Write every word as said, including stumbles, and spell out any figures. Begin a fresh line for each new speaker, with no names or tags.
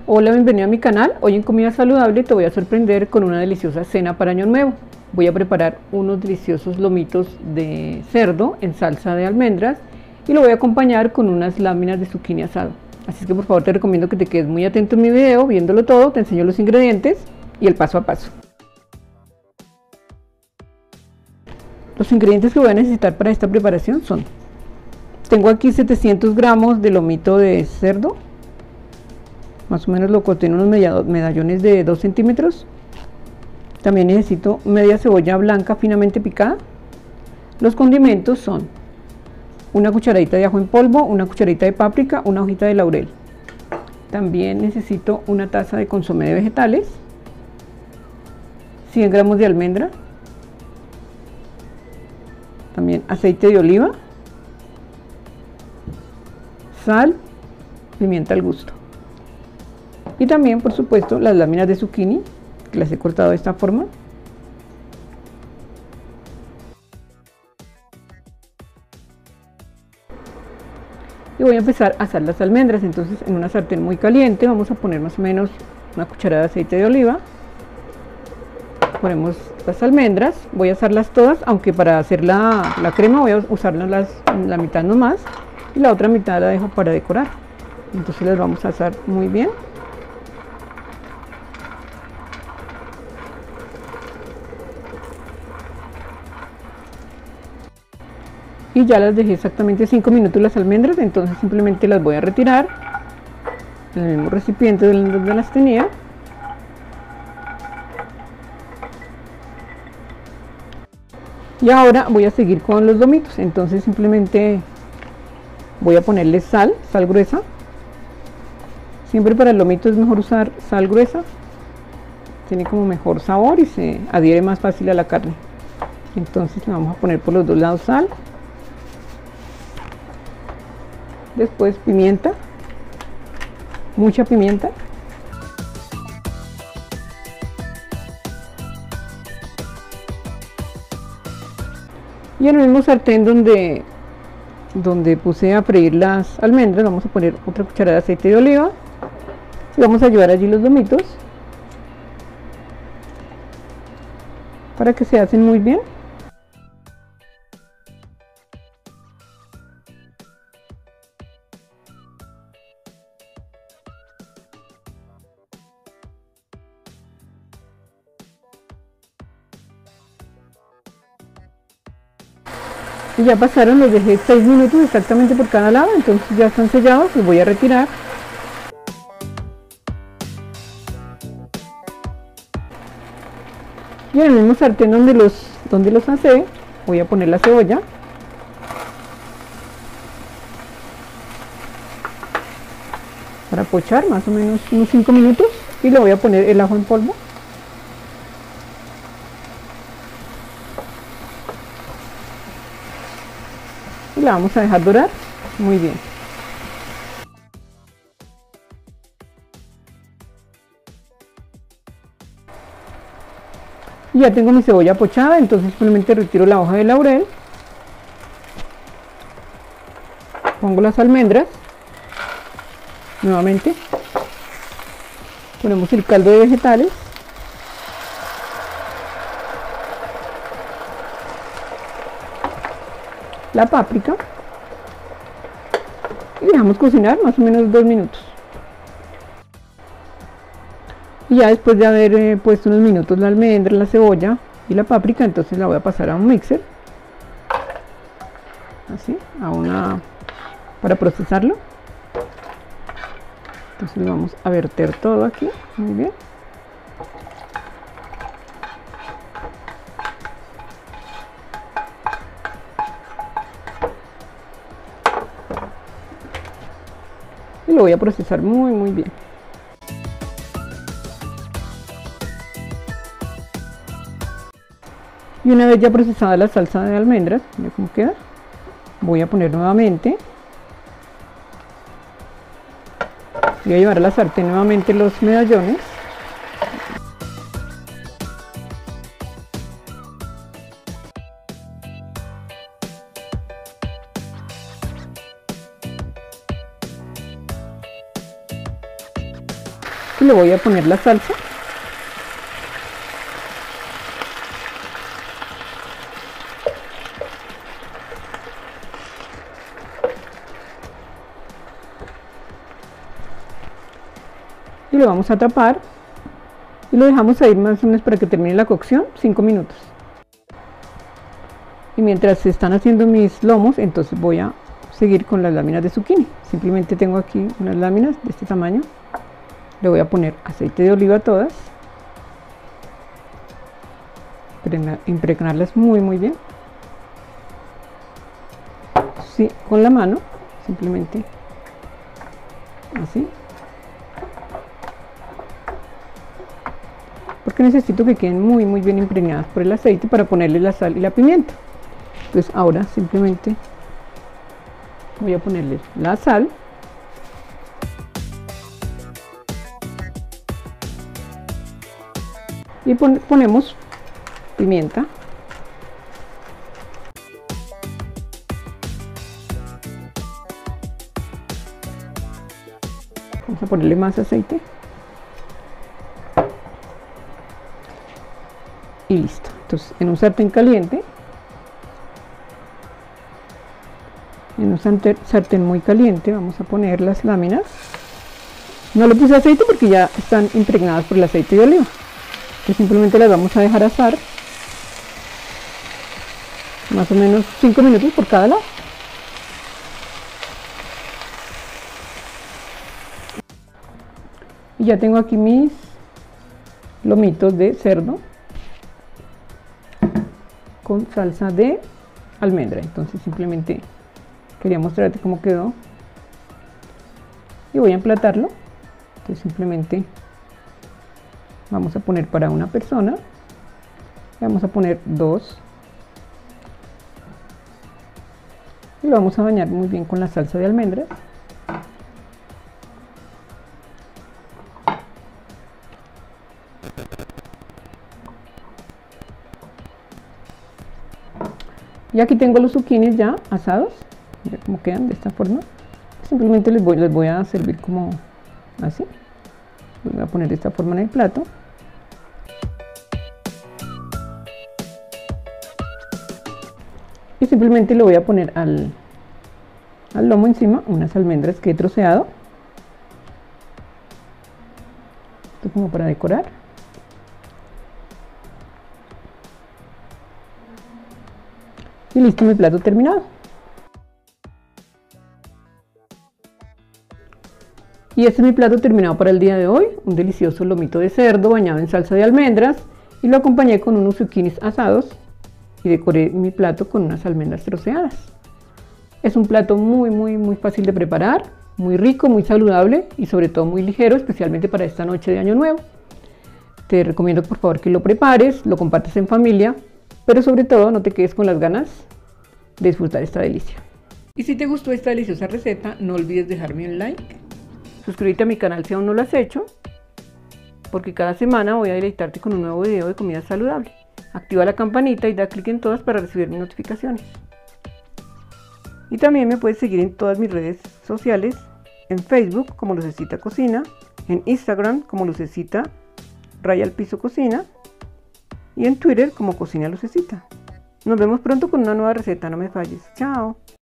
Hola, bienvenido a mi canal. Hoy en Comida Saludable te voy a sorprender con una deliciosa cena para Año Nuevo. Voy a preparar unos deliciosos lomitos de cerdo en salsa de almendras y lo voy a acompañar con unas láminas de zucchini asado. Así es que por favor te recomiendo que te quedes muy atento en mi video, viéndolo todo. Te enseño los ingredientes y el paso a paso. Los ingredientes que voy a necesitar para esta preparación son: tengo aquí setecientos gramos de lomito de cerdo, más o menos lo corté en unos medallones de dos centímetros. También necesito media cebolla blanca finamente picada. Los condimentos son una cucharadita de ajo en polvo, una cucharadita de páprica, una hojita de laurel. También necesito una taza de consomé de vegetales, cien gramos de almendra, también aceite de oliva, sal, pimienta al gusto. Y también, por supuesto, las láminas de zucchini, que las he cortado de esta forma. Y voy a empezar a asar las almendras. Entonces, en una sartén muy caliente vamos a poner más o menos una cucharada de aceite de oliva. Ponemos las almendras, voy a asarlas todas, aunque para hacer la, la crema voy a usarlas las, la mitad nomás y la otra mitad la dejo para decorar. Entonces las vamos a asar muy bien. Y ya las dejé exactamente cinco minutos las almendras, entonces simplemente las voy a retirar en el mismo recipiente donde las tenía. Y ahora voy a seguir con los lomitos, entonces simplemente voy a ponerle sal, sal gruesa. Siempre para el lomito es mejor usar sal gruesa, tiene como mejor sabor y se adhiere más fácil a la carne. Entonces le vamos a poner por los dos lados sal. Después pimienta, mucha pimienta. Y en el mismo sartén donde, donde puse a freír las almendras, vamos a poner otra cucharada de aceite de oliva. Y vamos a llevar allí los lomitos para que se hacen muy bien. Y ya pasaron, los dejé seis minutos exactamente por cada lado, entonces ya están sellados, los voy a retirar. Y en el mismo sartén donde los, donde los asé, voy a poner la cebolla. Para pochar más o menos unos cinco minutos, y le voy a poner el ajo en polvo. Y la vamos a dejar dorar muy bien. Y ya tengo mi cebolla pochada, entonces simplemente retiro la hoja de laurel, pongo las almendras, nuevamente ponemos el caldo de vegetales, la páprica y dejamos cocinar más o menos dos minutos. Y ya después de haber eh, puesto unos minutos la almendra, la cebolla y la páprica, entonces la voy a pasar a un mixer, así, a una, para procesarlo. Entonces le vamos a verter todo aquí, muy bien. Y lo voy a procesar muy muy bien. Y una vez ya procesada la salsa de almendras, mira cómo queda, voy a poner nuevamente, voy a llevar a la sartén nuevamente los medallones. le voy a poner la salsa. Y lo vamos a tapar y lo dejamos ahí más o menos para que termine la cocción, cinco minutos. Y mientras se están haciendo mis lomos, entonces voy a seguir con las láminas de zucchini. Simplemente tengo aquí unas láminas de este tamaño. Le voy a poner aceite de oliva a todas, impregnarlas muy muy bien. Sí, con la mano, simplemente así, porque necesito que queden muy muy bien impregnadas por el aceite para ponerle la sal y la pimienta. Entonces ahora simplemente voy a ponerle la sal, y pon ponemos pimienta, vamos a ponerle más aceite y listo. Entonces en un sartén caliente, en un sartén muy caliente, vamos a poner las láminas. No le puse aceite porque ya están impregnadas por el aceite de oliva. Entonces simplemente las vamos a dejar asar más o menos cinco minutos por cada lado. Y ya tengo aquí mis lomitos de cerdo con salsa de almendra. Entonces simplemente quería mostrarte cómo quedó y voy a emplatarlo. Entonces simplemente vamos a poner para una persona, vamos a poner dos y lo vamos a bañar muy bien con la salsa de almendras. Y aquí tengo los zucchinis ya asados, mira cómo quedan de esta forma. Simplemente les voy, les voy a servir como así. Voy a poner de esta forma en el plato. Y simplemente le voy a poner al, al lomo encima unas almendras que he troceado. Esto como para decorar. Y listo, mi plato terminado. Y este es mi plato terminado para el día de hoy, un delicioso lomito de cerdo bañado en salsa de almendras, y lo acompañé con unos zucchinis asados y decoré mi plato con unas almendras troceadas. Es un plato muy muy muy fácil de preparar, muy rico, muy saludable y sobre todo muy ligero, especialmente para esta noche de Año Nuevo. Te recomiendo por favor que lo prepares, lo compartas en familia, pero sobre todo no te quedes con las ganas de disfrutar esta delicia. Y si te gustó esta deliciosa receta, no olvides dejarme un like, suscríbete a mi canal si aún no lo has hecho, porque cada semana voy a deleitarte con un nuevo video de comida saludable. Activa la campanita y da clic en todas para recibir mis notificaciones. Y también me puedes seguir en todas mis redes sociales, en Facebook como Lucecita Cocina, en Instagram como Lucecita Raya al Piso Cocina y en Twitter como Cocina Lucecita. Nos vemos pronto con una nueva receta, no me falles. Chao.